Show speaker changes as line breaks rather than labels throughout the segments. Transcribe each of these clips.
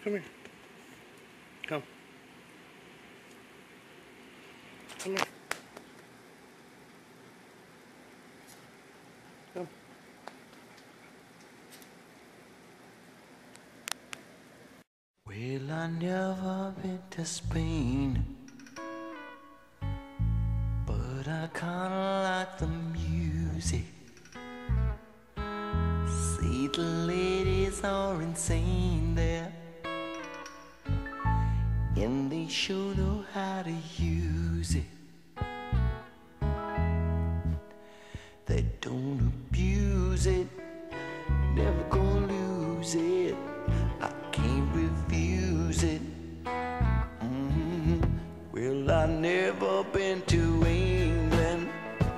Come here. Come. Come here. Come.
Well, I never been to Spain, but I kinda like the music. See, the ladies are insane there, and they sure know how to use it. They don't abuse it, never gonna lose it. I can't refuse it. Well, I never been to England,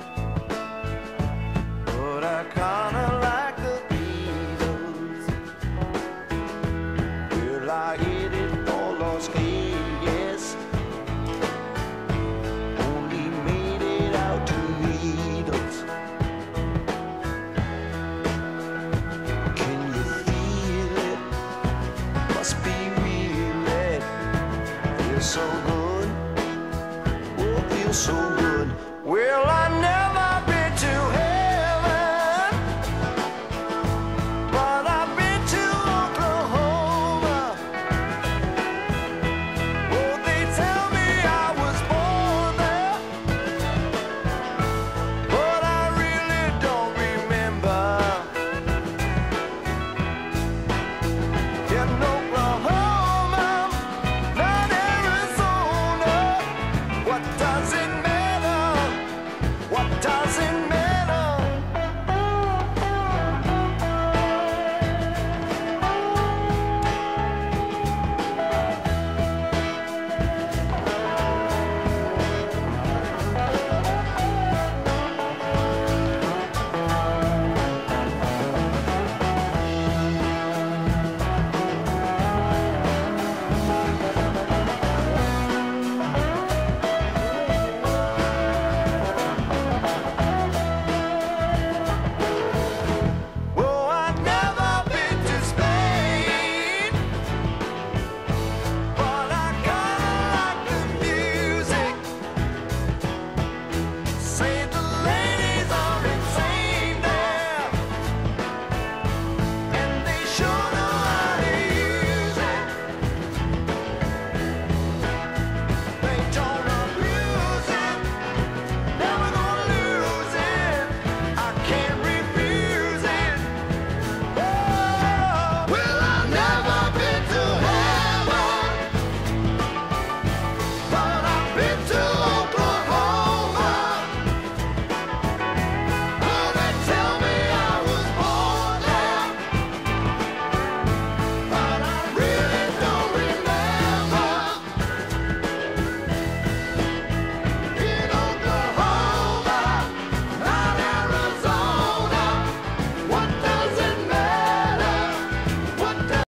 but I kinda like the Beatles. Well, I hit it for Las Vegas, only made it out to Needles. Can you feel it? Must be real, it feels so good, oh, feels so